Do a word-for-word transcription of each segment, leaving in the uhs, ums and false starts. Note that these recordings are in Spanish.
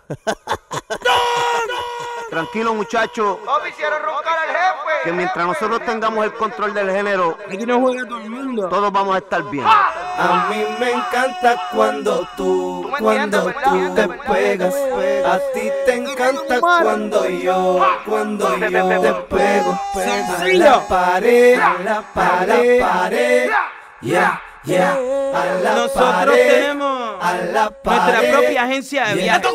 Tranquilo, muchachos, que mientras nosotros tengamos el control del género, aquí no juega todo el mundo. Todos vamos a estar bien. A mí me encanta cuando tú, cuando tú te pegas. A ti te encanta cuando yo, cuando yo te pego. A la pared, a la pared, pared. Yeah, yeah. A la Nosotros pared, tenemos a la pared, nuestra propia agencia de viajes.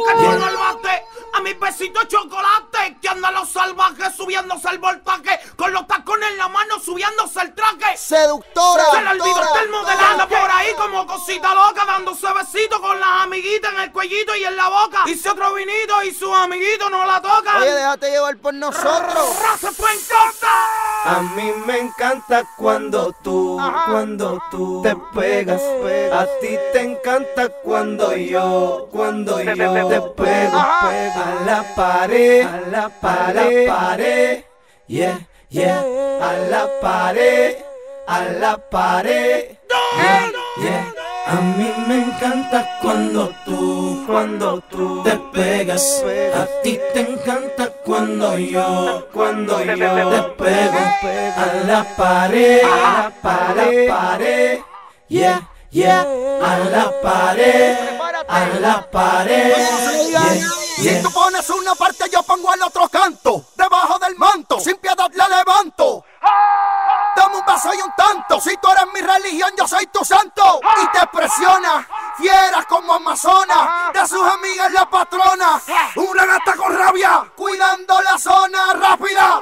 A mis besitos de chocolate, que andan los salvajes subiéndose el voltaje, con los tacones en la mano subiéndose el traje. Seductora. Se le olvidó estar modelando por ahí como cosita loca, dándose besitos con las amiguitas en el cuellito y en la boca. Hice otro vinito y sus amiguitos no la tocan. Oye, déjate llevar por nosotros. ¡Se fue en corta! A mí me encanta cuando tú, cuando tú te pegas. A ti te encanta cuando yo, cuando yo te pego. A la pared, a la pared, pared. Yeah, yeah. A la pared, a la pared. Yeah, yeah. A mí me encanta cuando tú, cuando tú te pegas. A ti te encanta cuando yo, cuando yo te pego. A la pared, a la pared, pared. Yeah, yeah. A la pared, a la pared. Yeah, yeah. Si tú pones una parte, yo pongo el otro canto. Debajo del manto, sin piedad la levanto. Dame un vaso y un tanto. Si tú eres mi religión, yo soy tu santo. Y te presiona, fieras como Amazonas. De sus amigas la patrona. Una gata con rabia, cuidando la zona rápida.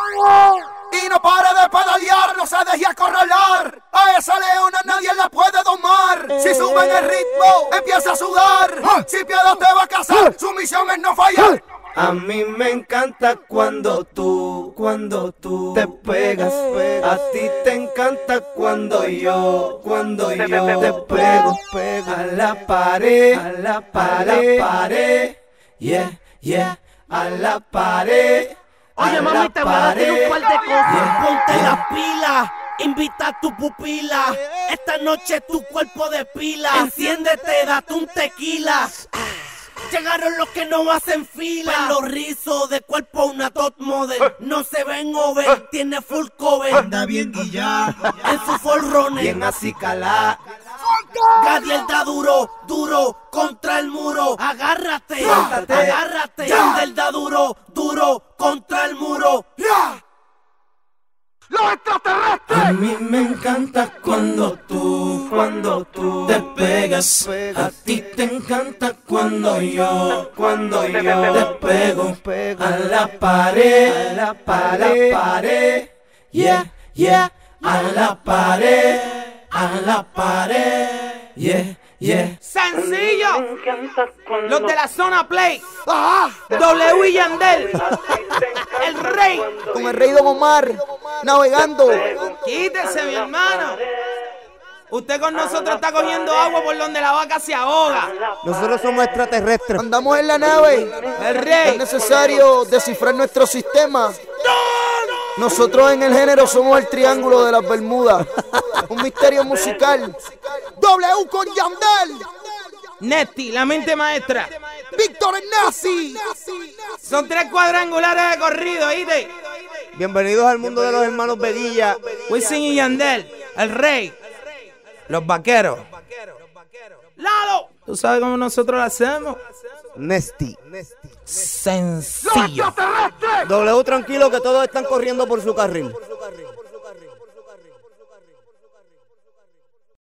Y no para de pedalear, no se deje acorralar. A esa leona nadie la puede domar. Si sube en el ritmo, empieza a sudar. Si piedad te va a casar, su misión es no fallar. A mí me encanta cuando tú, cuando tú te pegas. A ti te encanta cuando yo, cuando yo te pego. A la pared, a la pared, pared. Yeah, yeah. A la pared. Oye, mami, te voy a decir un par de cosas. Ponte las pilas, invita a tu pupila. Esta noche tu cuerpo de pila. Enciéndete, date un tequila. Llegaron los que no hacen fila. Pelo rizo, de cuerpo una top model. No se ven over, tiene full cover. Anda bien guillá, en su forrones. Bien acicalá. Gadiel da duro, duro, contra el muro. Agárrate, Suéltate. agárrate. Yandel da duro, duro, contra el muro. ¡los extraterrestres! A mí me encanta cuando tú, cuando tú te pegas. A ti te encanta cuando yo, cuando yo te pego. A la pared, a la pared, pared. Yeah, yeah. A la pared, a la pared. Yeah, yeah. Sencillo. Los de la zona play. ¡Ah! W y Yandel. El rey. Con el rey Don Omar, navegando. Quítese, mi hermano. Usted con nosotros está cogiendo agua por donde la vaca se ahoga. Nosotros somos extraterrestres. Andamos en la nave. El Es rey. necesario descifrar nuestro sistema. Nosotros en el género somos el triángulo de las Bermudas. Un misterio musical. W con Yandel. Nesti, la mente maestra. Víctor el Nazi. Son tres cuadrangulares de corrido, ¿oíste? Bienvenidos al mundo de los hermanos Bedilla. Wisin y Yandel. El rey. Los vaqueros. Lalo. ¿Tú sabes cómo nosotros lo hacemos? Nesty. Sencillo. W, tranquilo que todos están corriendo por su carril.